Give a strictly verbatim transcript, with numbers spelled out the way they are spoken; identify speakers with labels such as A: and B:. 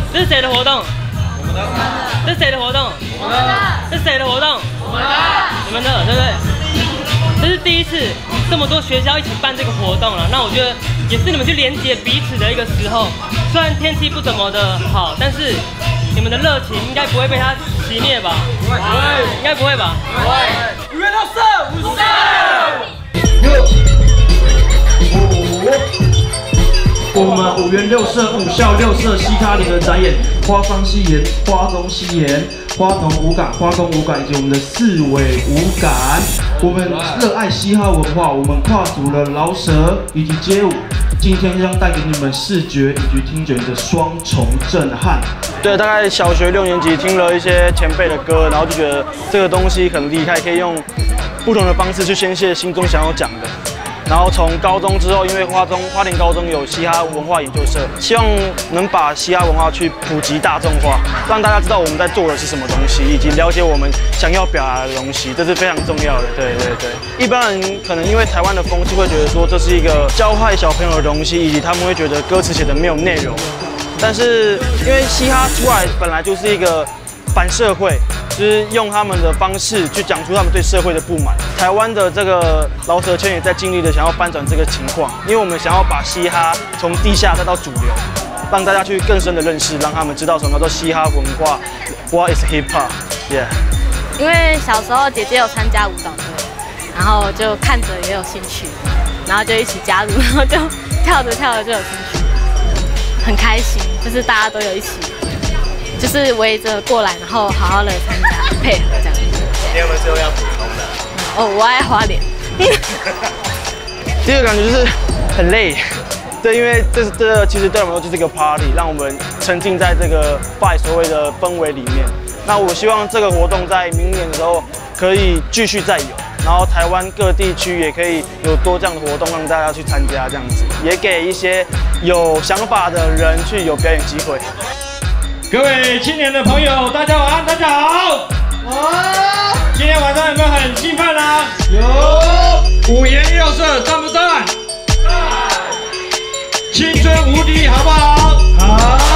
A: 这是谁的活动？
B: 我们的。
A: 这是谁的活动？
B: 我们的。
A: 这是谁的活动？
B: 我们的。
A: 你们的，对不对？这是第一次这么多学校一起办这个活动了，那我觉得也是你们去连接彼此的一个时候。虽然天气不怎么的好，但是你们的热情应该不会被它熄灭吧？不会，应该不会吧？
B: 不会。五月六四，五四。
C: 我们五颜六色、五笑六色嘻哈联合展演，花方戏言、花东戏言、花童五感、花东五感以及我们的四尾五感。我们热爱嘻哈文化，我们跨足了饶舌以及街舞。今天将带给你们视觉以及听觉的双重震撼。
D: 对，大概小学六年级听了一些前辈的歌，然后就觉得这个东西很厉害，可以用不同的方式去宣泄心中想要讲的。然后从高中之后，因为花中花莲高中有嘻哈文化研究社，希望能把嘻哈文化去普及大众化，让大家知道我们在做的是什么东西，以及了解我们想要表达的东西，这是非常重要的。对对对，一般人可能因为台湾的风气会觉得说这是一个教坏小朋友的东西，以及他们会觉得歌词写的没有内容。但是因为嘻哈出来本来就是一个反社会。就是用他们的方式去讲出他们对社会的不满。台湾的这个饶舌圈也在尽力的想要翻转这个情况，因为我们想要把嘻哈从地下再到主流，让大家去更深的认识，让他们知道什么叫做嘻哈文化 ，What is hip hop？ Yeah。
E: 因为小时候姐姐有参加舞蹈队，然后就看着也有兴趣，然后就一起加入，然后就跳着跳着就有兴趣，很开心，就是大家都有一起。就是围着过来，然后好好的参加配合这样子。
B: 你有没有最后要补充的？
E: 哦，我爱花莲。
D: 第二个感觉就是很累，对，因为这这其实对我们说就是一个 party， 让我们沉浸在这个 vibe 所谓的氛围里面。那我希望这个活动在明年的时候可以继续再有，然后台湾各地区也可以有多这样的活动，让大家去参加这样子，也给一些有想法的人去有表演机会。
F: 各位青年的朋友，大家晚安，大家好。好。今天晚上有没有很兴奋啊？有。五颜六色，赞不赞？赞。青春无敌，好不好？好。